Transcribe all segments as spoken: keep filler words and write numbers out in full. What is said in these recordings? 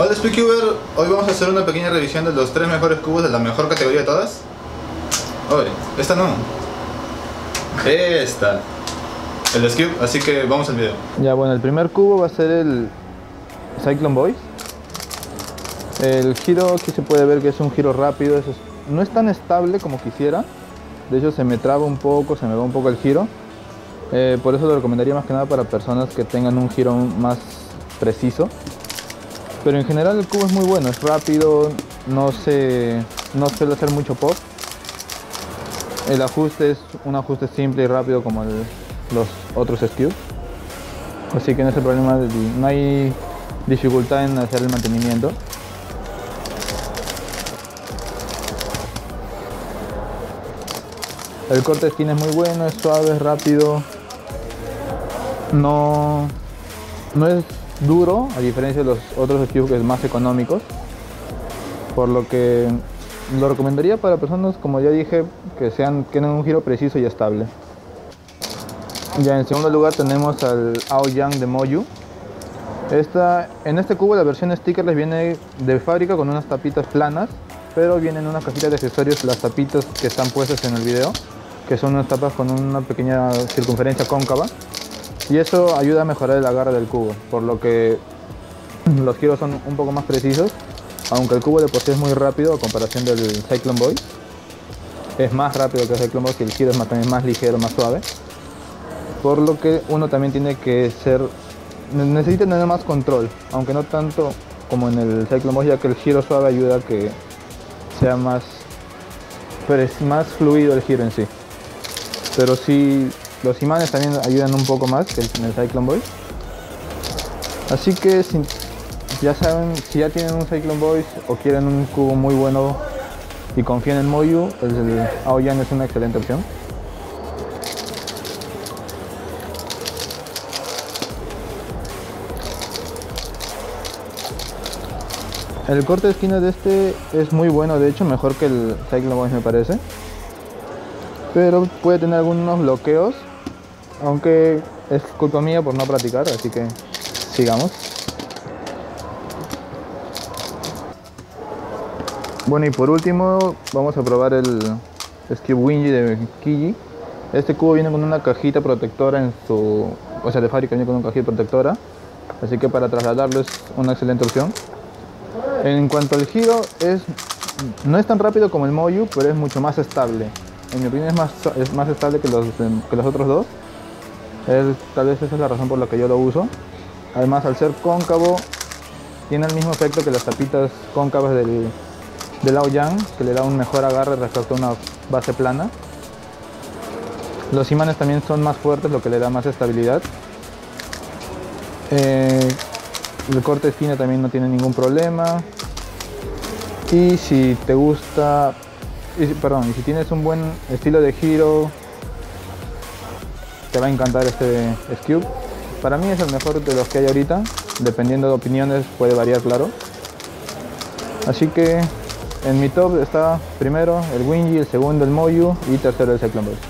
Hola SpeedCuber, hoy vamos a hacer una pequeña revisión de los tres mejores cubos de la mejor categoría de todas. Oye, esta no. Esta. El S-Cube, así que vamos al video. Ya, bueno, el primer cubo va a ser el Cyclone Boy. El giro aquí se puede ver que es un giro rápido, es, no es tan estable como quisiera. De hecho se me traba un poco, se me va un poco el giro. Eh, por eso lo recomendaría más que nada para personas que tengan un giro más preciso. Pero en general el cubo es muy bueno, es rápido, no, se, no suele hacer mucho pop. El ajuste es un ajuste simple y rápido como el, los otros S-Cube. Así que no, es el problema de, no hay dificultad en hacer el mantenimiento. El corte de esquina es muy bueno, es suave, es rápido. No, no es duro, a diferencia de los otros S-Cube que es más económicos. Por lo que lo recomendaría para personas, como ya dije, que sean, que tengan un giro preciso y estable. Ya en segundo lugar tenemos al Aoyang de Moyu. Esta, en este cubo la versión sticker les viene de fábrica con unas tapitas planas, pero vienen en una cajita de accesorios las tapitas que están puestas en el video, que son unas tapas con una pequeña circunferencia cóncava, y eso ayuda a mejorar el agarre del cubo, por lo que los giros son un poco más precisos, aunque el cubo de por sí es muy rápido a comparación del Cyclone Boy. Es más rápido que el Cyclone Boy y el giro es más, también más ligero, más suave, por lo que uno también tiene que ser, necesita tener más control, aunque no tanto como en el Cyclone Boy, ya que el giro suave ayuda a que sea más, pero es más fluido el giro en sí. Pero sí, los imanes también ayudan un poco más que en el Cyclone Boy. Así que si, ya saben, si ya tienen un Cyclone Boy o quieren un cubo muy bueno y confían en Moyu, pues el Aoyang es una excelente opción. El corte de esquina de este es muy bueno, de hecho mejor que el Cyclone Boy me parece. Pero puede tener algunos bloqueos, aunque es culpa mía por no practicar, así que sigamos. Bueno, y por último vamos a probar el S-Cube Wingy de Kiji. Este cubo viene con una cajita protectora en su, o sea de fábrica viene con una cajita protectora, así que para trasladarlo es una excelente opción. En cuanto al giro, es, no es tan rápido como el Moyu, pero es mucho más estable. En mi opinión es más, es más estable que los, que los otros dos. Es, tal vez esa es la razón por la que yo lo uso. Además, al ser cóncavo, tiene el mismo efecto que las tapitas cóncavas del, del Aoyang, que le da un mejor agarre respecto a una base plana. Los imanes también son más fuertes, lo que le da más estabilidad. Eh, el corte de esquina también no tiene ningún problema. Y si te gusta... Y, perdón, y si tienes un buen estilo de giro, te va a encantar este S-Cube. Para mí es el mejor de los que hay ahorita, dependiendo de opiniones puede variar, claro. Así que en mi top está primero el Wingy, el segundo el Moyu y tercero el Cyclone Boy.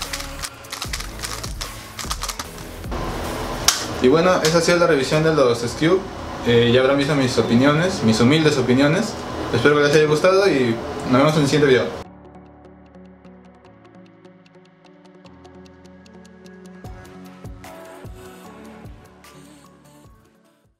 Y bueno, esa ha sido la revisión de los S-Cube. Eh, ya habrán visto mis opiniones, mis humildes opiniones. Espero que les haya gustado y nos vemos en el siguiente video.